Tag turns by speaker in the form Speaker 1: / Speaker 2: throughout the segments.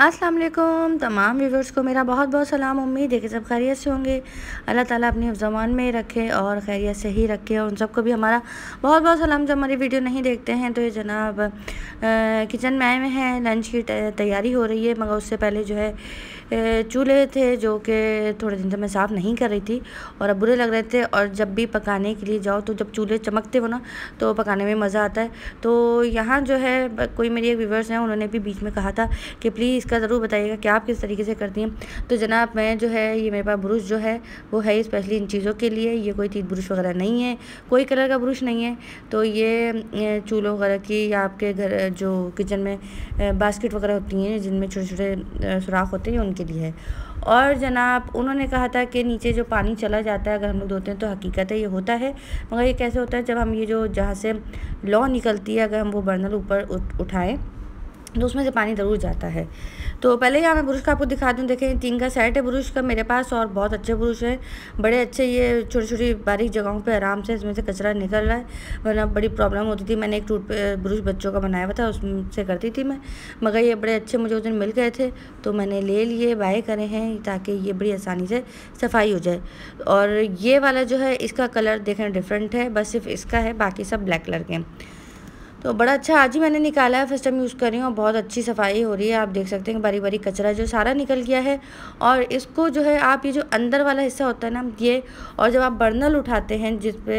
Speaker 1: अस्सलाम वालेकुम तमाम व्यूवर्स को मेरा बहुत बहुत सलाम। उम्मीद है कि सब खैरियत से होंगे। अल्लाह ताला अपनी ज़बान में रखे और खैरियत से ही रखे। और उन सबको भी हमारा बहुत बहुत सलाम जो हमारी वीडियो नहीं देखते हैं। तो ये जनाब किचन में आए हुए हैं, लंच की तैयारी हो रही है। मगर उससे पहले जो है चूल्हे थे जो कि थोड़े दिन से मैं साफ़ नहीं कर रही थी और अब बुरे लग रहे थे। और जब भी पकाने के लिए जाओ तो जब चूल्हे चमकते हो ना तो पकाने में मज़ा आता है। तो यहाँ जो है कोई मेरी एक व्यूवर्स हैं, उन्होंने भी बीच में कहा था कि प्लीज़ इसका ज़रूर बताइएगा कि आप किस तरीके से करती हैं। तो जनाब मैं जो है ये मेरे पास ब्रुश जो है वो है स्पेशली इन चीज़ों के लिए। ये कोई चीज़ ब्रुश वगैरह नहीं है, कोई कलर का ब्रुश नहीं है। तो ये चूल्हों वगैरह की या आपके घर जो किचन में बास्केट वगैरह होती हैं जिनमें छोटे छोटे सुराख होते हैं उनके लिए है। और जनाब उन्होंने कहा था कि नीचे जो पानी चला जाता है अगर हम लोग धोते हैं तो हकीकत है ये होता है। मगर ये कैसे होता है, जब हम ये जो जहाँ से लौ निकलती है अगर हम वो बर्नर ऊपर उठाएं तो उसमें से पानी ज़रूर जाता है। तो पहले यहाँ मैं ब्रुश का आपको दिखा दूँ। देखें 3 का सेट है ब्रुश का मेरे पास और बहुत अच्छे ब्रुश है, बड़े अच्छे। ये छोटी छोटी बारीक जगहों पे आराम से इसमें से कचरा निकल रहा है, वरना बड़ी प्रॉब्लम होती थी। मैंने एक ब्रुश बच्चों का बनाया हुआ था, उससे करती थी मैं। मगर ये बड़े अच्छे मुझे उस दिन मिल गए थे तो मैंने ले लिए, बाय करे हैं ताकि ये बड़ी आसानी से सफाई हो जाए। और ये वाला जो है इसका कलर देखें डिफरेंट है, बस सिर्फ इसका है, बाकी सब ब्लैक कलर के हैं। तो बड़ा अच्छा आज ही मैंने निकाला है, फर्स्ट टाइम यूज़ कर रही हूँ और बहुत अच्छी सफाई हो रही है। आप देख सकते हैं बारी बारी कचरा जो सारा निकल गया है। और इसको जो है आप ये जो अंदर वाला हिस्सा होता है ना ये, और जब आप बर्नल उठाते हैं जिस पे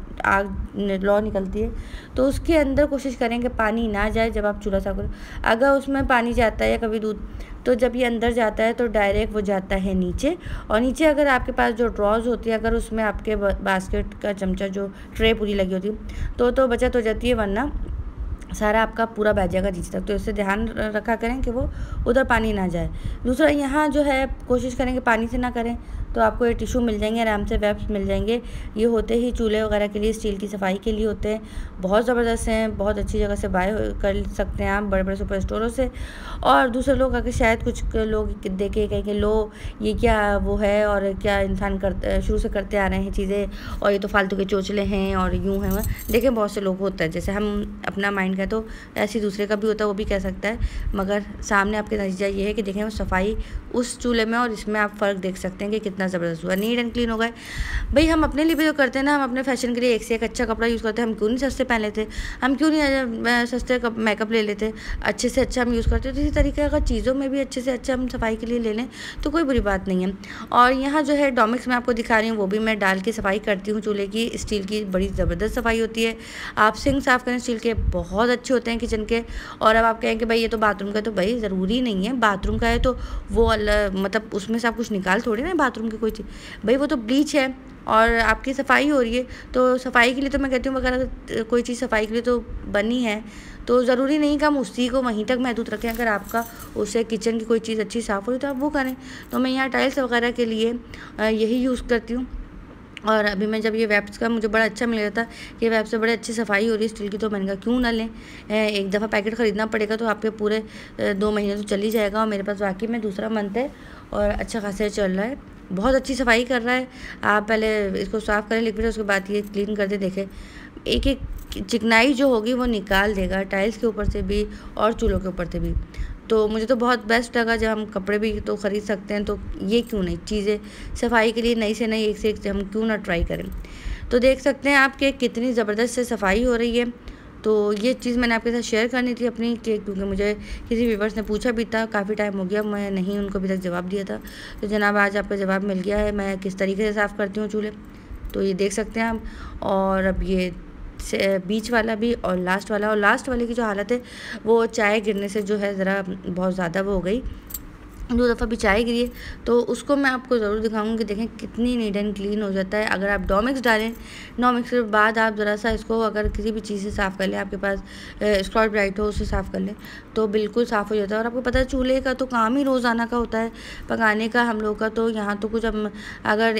Speaker 1: आग लौ निकलती है तो उसके अंदर कोशिश करें कि पानी ना जाए। जब आप चूल्हा साफ करो अगर उसमें पानी जाता है या कभी दूध, तो जब ये अंदर जाता है तो डायरेक्ट वो जाता है नीचे। और नीचे अगर आपके पास जो ड्रॉज होती है, अगर उसमें आपके बास्केट का चमचा जो ट्रे पूरी लगी होती है तो बचत हो जाती है, वरना सारा आपका पूरा बह जाएगा नीचे तक। तो इससे ध्यान रखा करें कि वो उधर पानी ना जाए। दूसरा यहाँ जो है कोशिश करें कि पानी से ना करें, तो आपको ये टिश्यू मिल जाएंगे, आराम से वेप्स मिल जाएंगे। ये होते ही चूल्हे वगैरह के लिए स्टील की सफाई के लिए होते हैं, बहुत ज़बरदस्त हैं, बहुत अच्छी जगह से बाय कर सकते हैं आप, बड़े बड़े सुपर स्टोरों से। और दूसरे लोग अगर शायद कुछ लोग देखे कहें कि लो ये क्या वो है और क्या इंसान शुरू से करते आ रहे हैं चीज़ें और ये तो फालतू के चोचले हैं और यूँ हैं। देखें बहुत से लोग होता है, जैसे हम अपना माइंड का तो ऐसे दूसरे का भी होता है, वो भी कह सकता है। मगर सामने आपके नतीजा ये है कि देखें वो सफाई उस चूल्हे में और इसमें आप फ़र्क देख सकते हैं कि कितना ज़बरदस्त हुआ, नीट एंड क्लीन हो गए। भाई हम अपने लिए भी जो करते हैं ना, हम अपने फैशन के लिए एक से एक अच्छा कपड़ा यूज़ करते हैं। हम क्यों नहीं सस्ते पहन लेते, हम क्यों नहीं सस्ते मेकअप ले लेते, अच्छे से अच्छा हम यूज़ करते हैं। तो इसी तरीके अगर चीज़ों में भी अच्छे से अच्छा हम सफाई के लिए ले लें तो कोई बुरी बात नहीं है। और यहाँ जो है डोमिक्स मैं आपको दिखा रही हूँ, वो भी मैं डाल के सफाई करती हूँ चूल्हे की। स्टील की बड़ी ज़बरदस्त सफाई होती है। आप सिंक साफ़ करें स्टील के, बहुत अच्छे होते हैं किचन के। और अब आप कहें कि भाई ये तो बाथरूम का है, तो भाई ज़रूरी नहीं है बाथरूम का है तो वो मतलब उसमें से आप कुछ निकाल थोड़ी ना बाथरूम की कोई चीज़, भाई वो तो ब्लीच है और आपकी सफाई हो रही है। तो सफाई के लिए तो मैं कहती हूँ अगर कोई चीज़ सफाई के लिए तो बनी है तो ज़रूरी नहीं कि हम उसी को वहीं तक महदूद रखें। अगर आपका उससे किचन की कोई चीज़ अच्छी साफ़ हो रही तो आप वो करें। तो मैं यहाँ टाइल्स वगैरह के लिए यही यूज़ करती हूँ। और अभी मैं जब ये वेब्स का मुझे बड़ा अच्छा मिल रहा था कि वेब्स से बड़ी अच्छी सफाई हो रही है स्टील की, तो मैंने कहा क्यों ना लें। एक दफ़ा पैकेट ख़रीदना पड़ेगा तो आपके पूरे 2 महीने तो चल ही जाएगा। और मेरे पास वाकई में दूसरा मंथ है और अच्छा खासा चल रहा है, बहुत अच्छी सफाई कर रहा है। आप पहले इसको साफ़ करें लिक्विड, उसके बाद ये क्लीन कर दे, देखें एक एक चिकनाई जो होगी वो निकाल देगा, टाइल्स के ऊपर से भी और चूल्हों के ऊपर से भी। तो मुझे तो बहुत बेस्ट लगा। जब हम कपड़े भी तो ख़रीद सकते हैं तो ये क्यों नहीं चीज़ें सफाई के लिए नई से नई एक से एक हम क्यों ना ट्राई करें। तो देख सकते हैं आप कि कितनी ज़बरदस्त से सफाई हो रही है। तो ये चीज़ मैंने आपके साथ शेयर करनी थी अपनी, क्योंकि मुझे किसी व्यूवर्स ने पूछा भी था, काफ़ी टाइम हो गया मैं नहीं उनको अभी तक जवाब दिया था। तो जनाब आज आपका जवाब मिल गया है, मैं किस तरीके से साफ़ करती हूँ चूल्हे। तो ये देख सकते हैं आप। और अब ये बीच वाला भी और लास्ट वाले की जो हालत है वो चाय गिरने से जो है ज़रा बहुत ज़्यादा वो हो गई, 2 दफ़ा भी चाय गिरी है। तो उसको मैं आपको ज़रूर दिखाऊंगी, देखें कितनी नीट एंड क्लीन हो जाता है। अगर आप डोमिक्स डालें, डोमिक्स के बाद आप ज़रा सा इसको अगर किसी भी चीज़ से साफ़ कर लें, आपके पास स्कॉच ब्राइट हो उससे साफ़ कर लें तो बिल्कुल साफ़ हो जाता है। और आपको पता है चूल्हे का तो काम ही रोज़ाना का होता है पकाने का हम लोग का। तो यहाँ तो कुछ हम अगर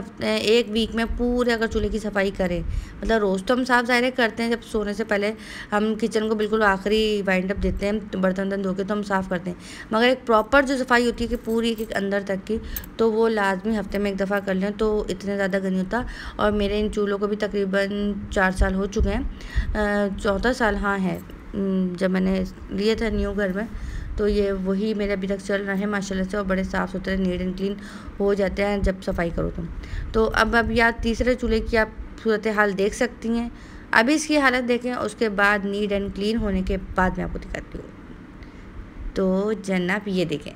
Speaker 1: एक वीक में पूरे अगर चूल्हे की सफाई करें, मतलब रोज़ तो हम साफ़ ज़ाहिर करते हैं, जब सोने से पहले हम किचन को बिल्कुल आखिरी वाइंड अप देते हैं, बर्तन धो के तो हम साफ़ करते हैं। मगर एक प्रॉपर जो सफाई होती है कि पूरी एक अंदर तक की, तो वो लाजमी हफ्ते में 1 दफ़ा कर लें तो इतने ज़्यादा नहीं होता। और मेरे इन चूल्हों को भी तकरीबन 4 साल हो चुके हैं, 4था साल हाँ है जब मैंने लिए थे न्यू घर में। तो ये वही मेरे अभी तक चल रहा है माशाल्लाह से, और बड़े साफ़ सुथरे नीट एंड क्लीन हो जाते हैं जब सफाई करो तुम। तो अब या तीसरे चूल्हे की आप सूरत हाल देख सकती हैं। अभी इसकी हालत देखें, उसके बाद नीट एंड क्लीन होने के बाद मैं आपको दिखाती हूँ। तो जनाब ये देखें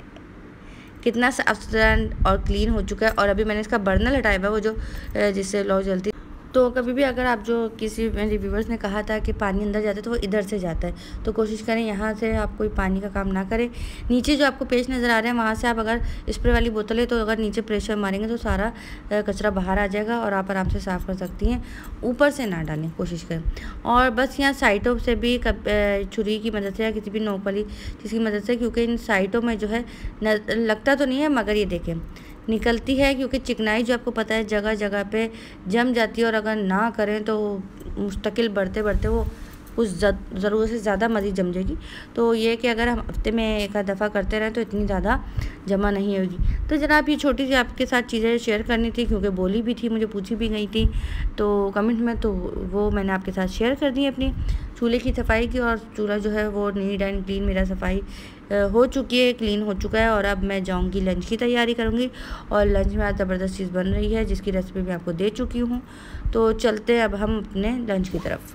Speaker 1: कितना साफ सुथरा और क्लीन हो चुका है। और अभी मैंने इसका बर्नर हटाया हुआ, वो जो जिससे लौ जलती। तो कभी भी अगर आप जो किसी मेरे व्यूवर्स ने कहा था कि पानी अंदर जाता है तो वो इधर से जाता है, तो कोशिश करें यहाँ से आप कोई पानी का काम ना करें। नीचे जो आपको पेज नज़र आ रहे हैं वहाँ से आप अगर स्प्रे वाली बोतल है तो अगर नीचे प्रेशर मारेंगे तो सारा कचरा बाहर आ जाएगा और आप आराम से साफ़ कर सकती हैं। ऊपर से ना डालें, कोशिश करें। और बस यहाँ साइडों से भी छुरी की मदद से या किसी भी नोक वाली चीज़ की मदद से, क्योंकि इन साइडों में जो है लगता तो नहीं है मगर ये देखें निकलती है, क्योंकि चिकनाई जो आपको पता है जगह जगह पे जम जाती है। और अगर ना करें तो मुस्तकिल बढ़ते बढ़ते वो कुछ ज़रूरत से ज़्यादा मज़ीद जम जाएगी। तो ये कि अगर हम हफ्ते में एक आध दफ़ा करते रहें तो इतनी ज़्यादा जमा नहीं होगी। तो जनाब ये छोटी सी आपके साथ चीज़ें शेयर करनी थी, क्योंकि बोली भी थी, मुझे पूछी भी गई थी तो कमेंट में, तो वो मैंने आपके साथ शेयर कर दी अपनी चूल्हे की सफाई की। और चूल्हा जो है वो नीट एंड क्लीन मेरा सफाई हो चुकी है, क्लीन हो चुका है। और अब मैं जाऊंगी लंच की तैयारी करूंगी, और लंच में आज ज़बरदस्त चीज़ बन रही है जिसकी रेसिपी मैं आपको दे चुकी हूँ। तो चलते हैं अब हम अपने लंच की तरफ।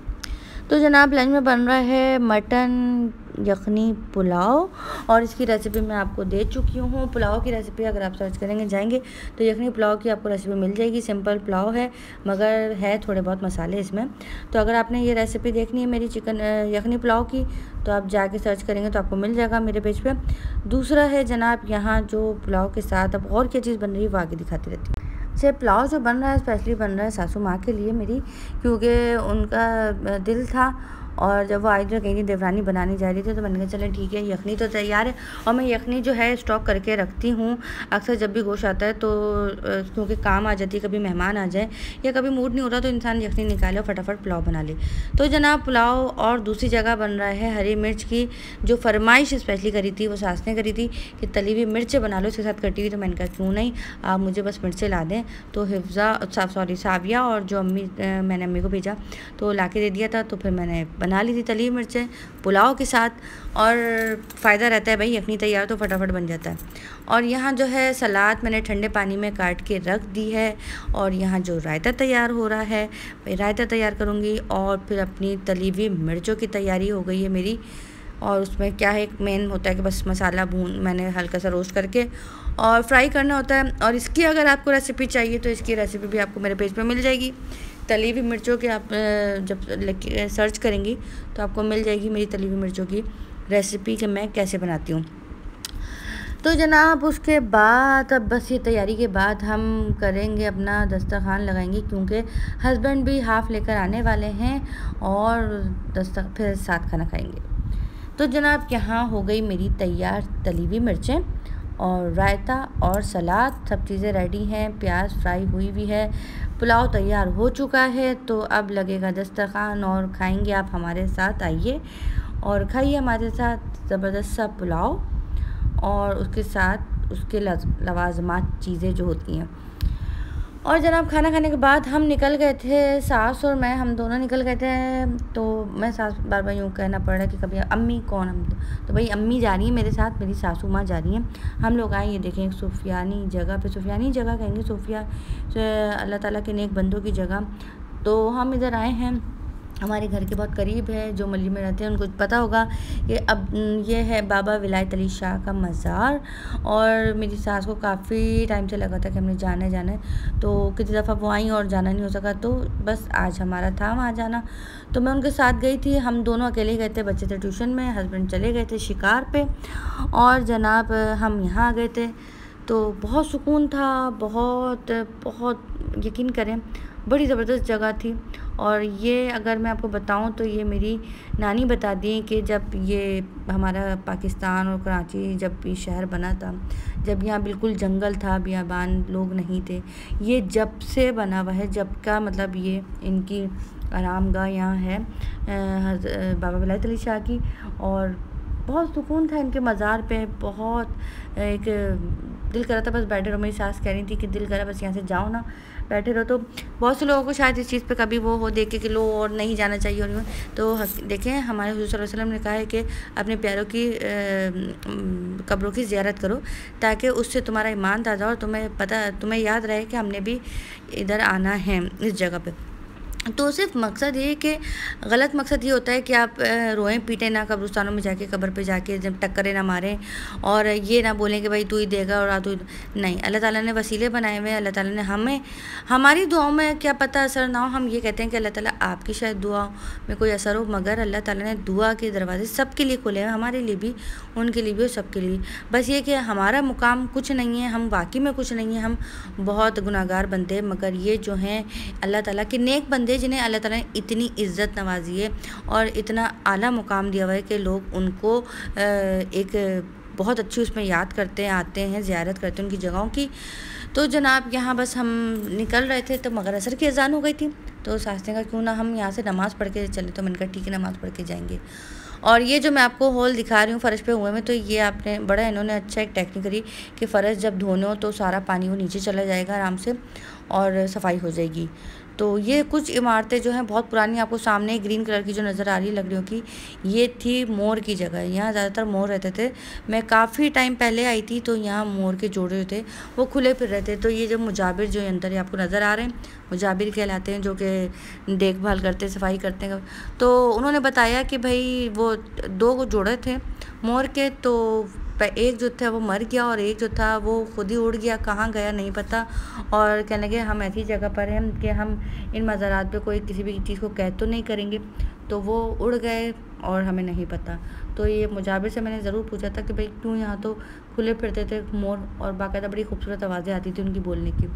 Speaker 1: तो जनाब लंच में बन रहा है मटन यखनी पुलाव, और इसकी रेसिपी मैं आपको दे चुकी हूँ। पुलाव की रेसिपी अगर आप सर्च करेंगे जाएंगे तो यखनी पुलाव की आपको रेसिपी मिल जाएगी। सिंपल पुलाव है मगर है थोड़े बहुत मसाले इसमें। तो अगर आपने ये रेसिपी देखनी है मेरी चिकन यखनी पुलाव की तो आप जाके सर्च करेंगे तो आपको मिल जाएगा मेरे पेज पे। दूसरा है जनाब यहाँ जो पुलाव के साथ अब और क्या चीज़ बन रही है वो आगे दिखाती रहती है। से पुलाव जो बन रहा है स्पेशली बन रहा है सासू माँ के लिए मेरी, क्योंकि उनका दिल था। और जब वो आई तो कहीं देवरानी बनाने जा रही थी तो मैंने कहा चलें ठीक है, यखनी तो तैयार है। और मैं यखनी जो है स्टॉक करके रखती हूँ अक्सर जब भी गोश्त आता है तो, क्योंकि काम आ जाती है, कभी मेहमान आ जाए या कभी मूड नहीं होता तो इंसान यखनी निकाले और फटाफट पुलाव बना ले। तो जनाब पुलाव और दूसरी जगह बन रहा है हरी मिर्च की, जो फरमाइश स्पेशली करी थी वो सास ने करी थी कि तली हुई मिर्चें बना लो इसके साथ कटी हुई। तो मैंने कहा क्यों नहीं, आप मुझे बस मिर्चें ला दें। तो साविया और जो मैंने अम्मी को भेजा तो ला के दे दिया था, तो फिर मैंने बना ली थी तली हुई मिर्चें पुलाव के साथ। और फ़ायदा रहता है भाई, यखनी तैयार तो फटाफट बन जाता है। और यहाँ जो है सलाद मैंने ठंडे पानी में काट के रख दी है। और यहाँ जो रायता तैयार हो रहा है भाई रायता तैयार करूँगी। और फिर अपनी तली हुई मिर्चों की तैयारी हो गई है मेरी। और उसमें क्या है, एक मेन होता है कि बस मसाला मैंने हल्का सा रोस्ट करके और फ्राई करना होता है। और इसकी अगर आपको रेसिपी चाहिए तो इसकी रेसिपी भी आपको मेरे पेज पे मिल जाएगी। तली हुई मिर्चों के आप जब सर्च करेंगी तो आपको मिल जाएगी मेरी तली हुई मिर्चों की रेसिपी कि मैं कैसे बनाती हूँ। तो जनाब उसके बाद अब बस ये तैयारी के बाद हम करेंगे अपना दस्तरखान लगाएंगे, क्योंकि हस्बैंड भी हाफ़ लेकर आने वाले हैं और फिर साथ खाना खाएंगे। तो जनाब यहाँ हो गई मेरी तैयार तली हुई मिर्चें और रायता और सलाद, सब चीज़ें रेडी हैं। प्याज फ्राई हुई भी है, पुलाव तैयार हो चुका है। तो अब लगेगा दस्तरखान और खाएंगे आप हमारे साथ। आइए और खाइए हमारे साथ ज़बरदस्त सा पुलाव और उसके साथ उसके लवाजमात चीज़ें जो होती हैं। और जनाब खाना खाने के बाद हम निकल गए थे, सास और मैं, हम दोनों निकल गए थे। तो मैं सास बार बार यूँ कहना पड़ रहा है कि कभी अम्मी कौन, हम तो भाई अम्मी जा रही हैं मेरे साथ, मेरी सासू माँ जा रही हैं। हम लोग आए, ये देखें एक सूफियानी जगह पे, सूफियानी जगह कहेंगे, सूफिया अल्लाह ताला के नेक बंदों की जगह। तो हम इधर आए हैं, हमारे घर के बहुत करीब है, जो मल्ली में रहते हैं उनको पता होगा कि अब ये है बाबा विलायत अली शाह का मज़ार। और मेरी सास को काफ़ी टाइम से लगा था कि हमने जाना है, तो कितनी दफ़ा वो आई और जाना नहीं हो सका, तो बस आज हमारा था वहाँ जाना। तो मैं उनके साथ गई थी, हम दोनों अकेले गए थे, बच्चे थे ट्यूशन में, हस्बैंड चले गए थे शिकार पे। और जनाब हम यहाँ आ गए थे तो बहुत सुकून था, बहुत बहुत यकीन करें बड़ी ज़बरदस्त जगह थी। और ये अगर मैं आपको बताऊं तो ये मेरी नानी बता दी कि जब ये हमारा पाकिस्तान और कराची जब ये शहर बना था, जब यहाँ बिल्कुल जंगल था, बियाबान, लोग नहीं थे, ये जब से बना हुआ है, जब का मतलब ये इनकी आरामगाह यहाँ है बाबा विलायत अली शाह की। और बहुत सुकून था इनके मज़ार पे, बहुत एक दिल कर रहा था बस बैठे रहो। मेरी सास कह रही थी कि दिल करा बस यहाँ से जाओ ना, बैठे रहो। तो बहुत से लोगों को शायद इस चीज़ पे कभी वो हो देखे कि लो और नहीं जाना चाहिए और तो देखें हमारे हुज़ूर सल्लल्लाहु अलैहि वसल्लम ने कहा है कि अपने प्यारों की कब्रों की ज़ियारत करो ताकि उससे तुम्हारा ईमान ताज़ा और तुम्हें याद रहे कि हमने भी इधर आना है इस जगह पे। तो सिर्फ मकसद ये कि गलत मकसद ये होता है कि आप रोएं पीटें ना कब्रिस्तानों में जाके, कब्र पे जाके जब टक्करें ना मारें और ये ना बोलें कि भाई तू ही देगा और तू नहीं। अल्लाह ताला ने वसीले बनाए हुए हैं, अल्लाह ताला ने हमें हमारी दुआओं में क्या पता असर ना हो। हम ये कहते हैं कि अल्लाह ताला आपकी शायद दुआ में कोई असर हो, मगर अल्लाह ताला ने दुआ के दरवाजे सबके लिए खोले हैं, हमारे लिए भी, उनके लिए भी और सबके लिए। बस ये कि हमारा मुकाम कुछ नहीं है, हम वाकई में कुछ नहीं है, हम बहुत गुनाहगार बंदे हैं, मगर ये जो हैं अल्लाह ताला के नेक बंदे जिन्हें अल्लाह ताला ने इतनी इज़्ज़त नवाजी है और इतना आला मुकाम दिया हुआ है कि लोग उनको एक बहुत अच्छी उसमें याद करते हैं, आते हैं, ज़ियारत करते हैं उनकी जगहों की। तो जनाब यहाँ बस हम निकल रहे थे तो मगर असर की अज़ान हो गई थी, तो सास ने कहा क्यों ना हम यहाँ से नमाज़ पढ़ के चले। तो मैंने कहा ठीक है नमाज़ पढ़ के जाएंगे। और ये जो मैं आपको होल दिखा रही हूँ फ़र्श पे हुए में, तो ये आपने बड़ा इन्होंने अच्छा एक टेक्निक करी कि फ़र्श जब धोने हो तो सारा पानी वो नीचे चला जाएगा आराम से और सफाई हो जाएगी। तो ये कुछ इमारतें जो हैं बहुत पुरानी, आपको सामने ग्रीन कलर की जो नज़र आ रही है लकड़ियों की, ये थी मोर की जगह। यहाँ ज़्यादातर मोर रहते थे। मैं काफ़ी टाइम पहले आई थी तो यहाँ मोर के जोड़े थे वो खुले फिर रहे थे। तो ये जो मुजाबिर जो अंदर आपको नज़र आ रहे हैं, मुजाबिर कहलाते हैं, जो कि देखभाल करते सफाई करते हैं। तो उन्होंने बताया कि भाई वो 2 जोड़े थे मोर के, तो एक जो था वो मर गया और एक जो था वो खुद ही उड़ गया, कहाँ गया नहीं पता। और कहने लगे हम ऐसी जगह पर हैं कि हम इन मज़ारात पे कोई किसी भी चीज़ को कैद तो नहीं करेंगे, तो वो उड़ गए और हमें नहीं पता। तो ये मुजाबिर से मैंने ज़रूर पूछा था कि भाई क्यों, यहाँ तो खुले फिरते थे मोर और बाकायदा बड़ी खूबसूरत आवाज़ें आती थी उनकी बोलने की।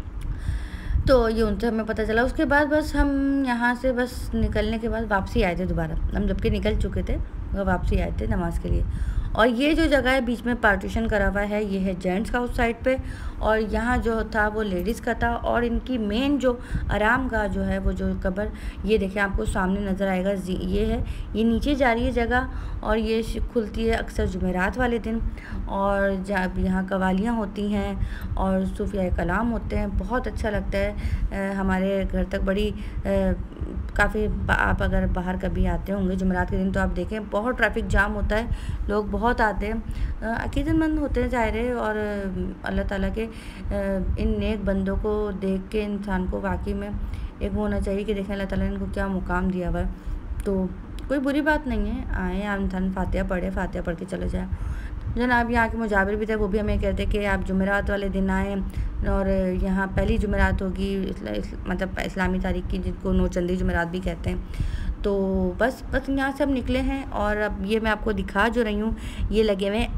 Speaker 1: तो ये उनसे हमें पता चला। उसके बाद बस हम यहाँ से बस निकलने के बाद वापसी आए थे दोबारा, हम जबकि निकल चुके थे मगर वापसी आए थे नमाज़ के लिए। और ये जो जगह है बीच में पार्टीशन करा हुआ है, ये है जेंट्स का उस साइड पे और यहाँ जो था वो लेडीज़ का था। और इनकी मेन जो आराम गाह जो है वो जो कब्र, ये देखें आपको सामने नज़र आएगा, ये है, ये नीचे जा रही है जगह और ये खुलती है अक्सर जुमेरात वाले दिन। और जब यहाँ कवालियाँ होती हैं और सूफिया कलाम होते हैं, बहुत अच्छा लगता है। हमारे घर तक बड़ी काफ़ी, आप अगर बाहर कभी आते होंगे जुमेरात के दिन तो आप देखें बहुत ट्रैफिक जाम होता है, लोग बहुत आते हैं, अकीदतमंद होते हैं ज़ाहिर। और अल्लाह ताला के इन नेक बंदों को देख के इंसान को वाकई में एक वो होना चाहिए कि देखें अल्लाह ताला ने इनको क्या मुकाम दिया हुआ है। तो कोई बुरी बात नहीं है, आए आप इंसान फातिहा पढ़ के चले जाए। जनाब यहाँ के मुजाबिर भी थे, वो भी हमें कहते कि आप जुमेरात वाले दिन आएँ और यहाँ पहली जुमेरात होगी मतलब इस्लामी तारीख की, जिनको नौचंदी जुमेरात भी कहते हैं। तो बस यहाँ से हम निकले हैं और अब ये मैं आपको दिखा जो रही हूँ, ये लगे हुए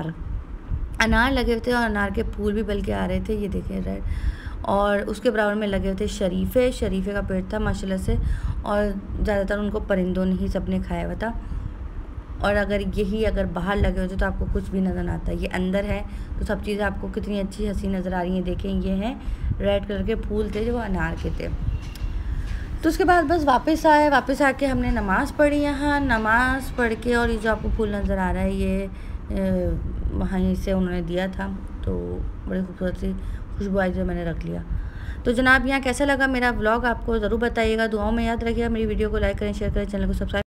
Speaker 1: अनार लगे हुए थे और अनार के फूल भी बल्कि आ रहे थे, ये देखें रेड। और उसके बराबर में लगे हुए थे शरीफे का पेड़ था माशाल्लाह से, और ज़्यादातर उनको परिंदों ने ही सबने खाया हुआ था। और अगर बाहर लगे होते तो आपको कुछ भी नज़र आता है, ये अंदर है तो सब चीज़ें आपको कितनी अच्छी हंसी नज़र आ रही हैं। देखें ये हैं रेड कलर के फूल थे जो अनार के थे। तो उसके बाद बस वापस आके हमने नमाज़ पढ़ी यहाँ, नमाज़ पढ़ के, और ये जो आपको फूल नज़र आ रहा है ये वहीं से उन्होंने दिया था, तो बड़ी खूबसूरत सी खुशबू आई जो मैंने रख लिया। तो जनाब यहाँ कैसा लगा मेरा व्लॉग आपको ज़रूर बताइएगा, दुआओं में याद रखिएगा। मेरी वीडियो को लाइक करें, शेयर करें, चैनल को सब्सक्राइब